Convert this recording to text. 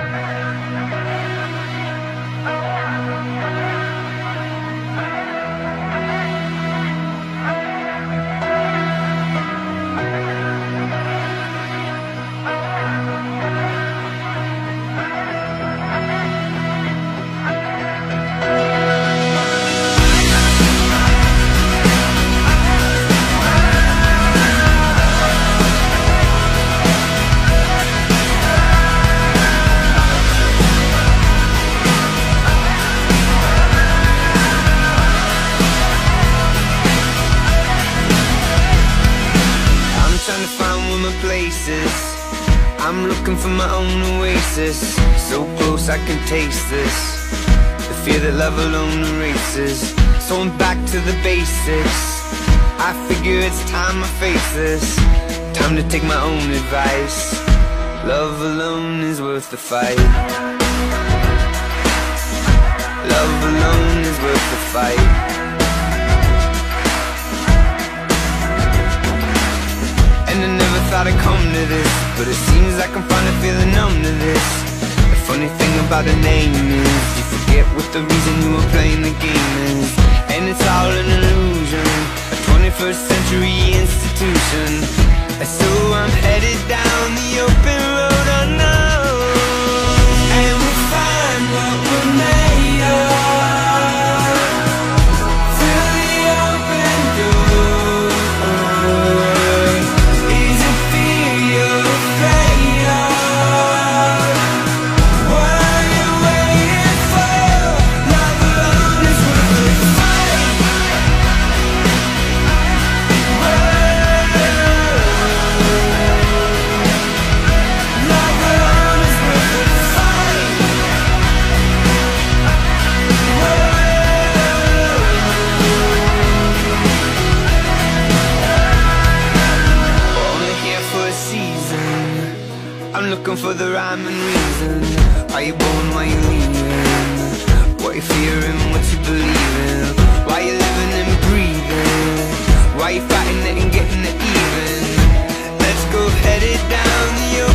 I'm looking for my own oasis, so close I can taste this, the fear that love alone erases. So I'm back to the basics, I figure it's time I face this. Time to take my own advice, love alone is worth the fight. Love alone is worth the fight. Thought I'd come to this, but it seems like I'm finally feeling numb to this. The funny thing about a name is you forget what the reason you were playing the game is, and it's all an illusion, a 21st century institution. And so I'm headed down the open road unknown, and we'll find what we're made of through the open door. Looking for the rhyme and reason. Why you born, why you leaving? What you fearing, what you believing? Why you living and breathing? Why you fighting it and getting it even? Let's go headed down the